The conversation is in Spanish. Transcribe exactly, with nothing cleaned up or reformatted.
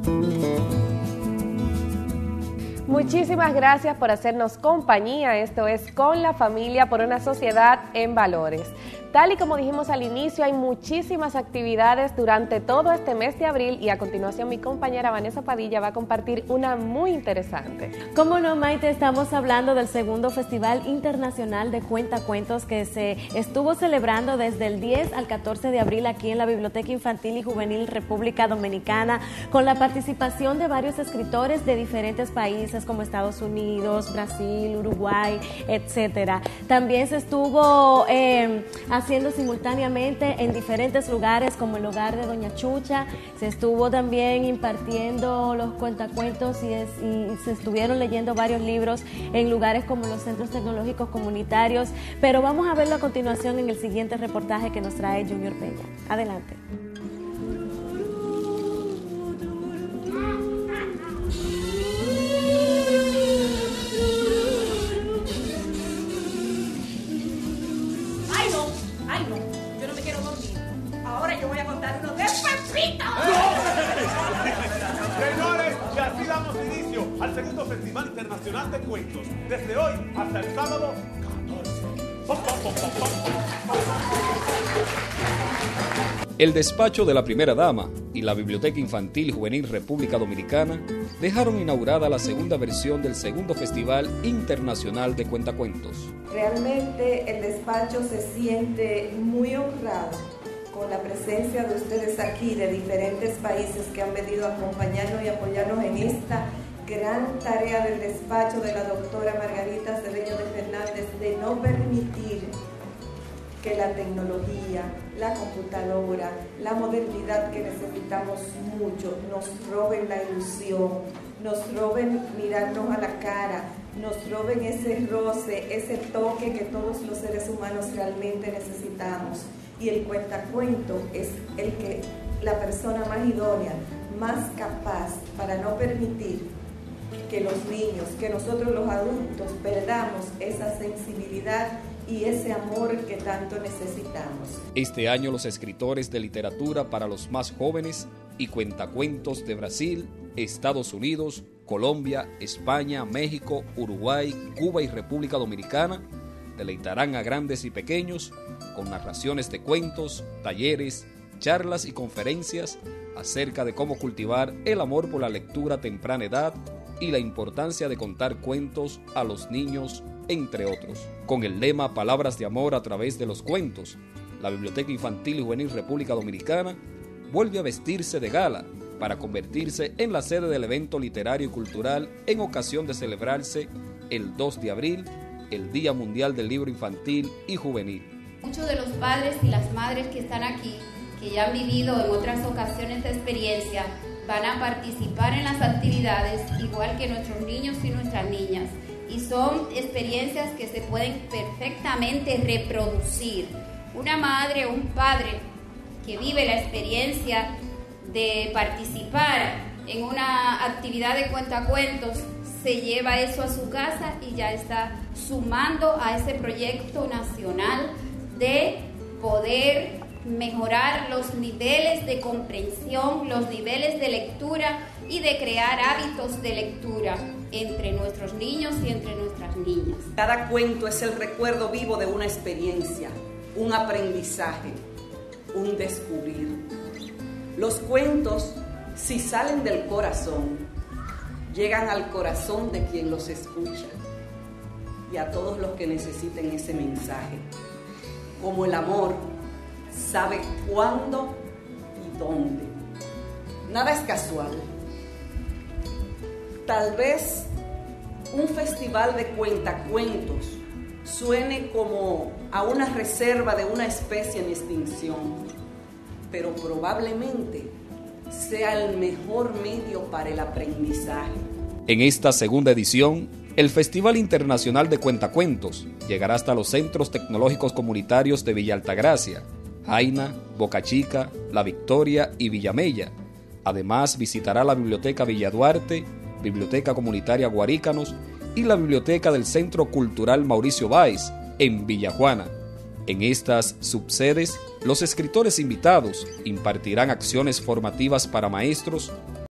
Muchísimas gracias por hacernos compañía. Esto es Con la Familia por una Sociedad en Valores. Tal y como dijimos al inicio, hay muchísimas actividades durante todo este mes de abril y a continuación mi compañera Vanessa Padilla va a compartir una muy interesante. Cómo no, Maite, estamos hablando del segundo Festival Internacional de Cuentacuentos que se estuvo celebrando desde el diez al catorce de abril aquí en la Biblioteca Infantil y Juvenil República Dominicana, con la participación de varios escritores de diferentes países como Estados Unidos, Brasil, Uruguay, etcétera. También se estuvo eh, haciendo simultáneamente en diferentes lugares como el hogar de Doña Chucha. Se estuvo también impartiendo los cuentacuentos y, es, y se estuvieron leyendo varios libros en lugares como los centros tecnológicos comunitarios, pero vamos a verlo a continuación en el siguiente reportaje que nos trae Junior Peña. Adelante. Señores, y así damos inicio al segundo Festival Internacional de Cuentos, desde hoy hasta el sábado catorce. El despacho de la primera dama y la Biblioteca Infantil y Juvenil República Dominicana dejaron inaugurada la segunda versión del segundo Festival Internacional de Cuentacuentos. Realmente el despacho se siente muy honrado con la presencia de ustedes aquí, de diferentes países que han venido a acompañarnos y apoyarnos en esta gran tarea del despacho de la doctora Margarita Cedeño de Fernández, de no permitir que la tecnología, la computadora, la modernidad que necesitamos mucho, nos roben la ilusión, nos roben mirarnos a la cara, nos roben ese roce, ese toque que todos los seres humanos realmente necesitamos. Y el cuentacuento es el que la persona más idónea, más capaz para no permitir que los niños, que nosotros los adultos perdamos esa sensibilidad y ese amor que tanto necesitamos. Este año los escritores de literatura para los más jóvenes y cuentacuentos de Brasil, Estados Unidos, Colombia, España, México, Uruguay, Cuba y República Dominicana deleitarán a grandes y pequeños con narraciones de cuentos, talleres, charlas y conferencias acerca de cómo cultivar el amor por la lectura a temprana edad y la importancia de contar cuentos a los niños, entre otros. Con el lema Palabras de Amor a través de los cuentos, la Biblioteca Infantil y Juvenil República Dominicana vuelve a vestirse de gala para convertirse en la sede del evento literario y cultural en ocasión de celebrarse el dos de abril, el Día Mundial del Libro Infantil y Juvenil. Muchos de los padres y las madres que están aquí, que ya han vivido en otras ocasiones de experiencia, van a participar en las actividades igual que nuestros niños y nuestras niñas. Y son experiencias que se pueden perfectamente reproducir. Una madre o un padre que vive la experiencia de participar en una actividad de cuentacuentos se lleva eso a su casa y ya está sumando a ese proyecto nacional de poder mejorar los niveles de comprensión, los niveles de lectura y de crear hábitos de lectura entre nuestros niños y entre nuestras niñas. Cada cuento es el recuerdo vivo de una experiencia, un aprendizaje, un descubrir. Los cuentos, si salen del corazón, llegan al corazón de quien los escucha y a todos los que necesiten ese mensaje. Como el amor sabe cuándo y dónde. Nada es casual. Tal vez un festival de cuentacuentos suene como a una reserva de una especie en extinción, pero probablemente sea el mejor medio para el aprendizaje. En esta segunda edición, el Festival Internacional de Cuentacuentos llegará hasta los centros tecnológicos comunitarios de Villa Altagracia, Jaina, Boca Chica, La Victoria y Villamella. Además, visitará la Biblioteca Villa Duarte, Biblioteca Comunitaria Guarícanos y la Biblioteca del Centro Cultural Mauricio Báez en Villajuana. En estas subsedes, los escritores invitados impartirán acciones formativas para maestros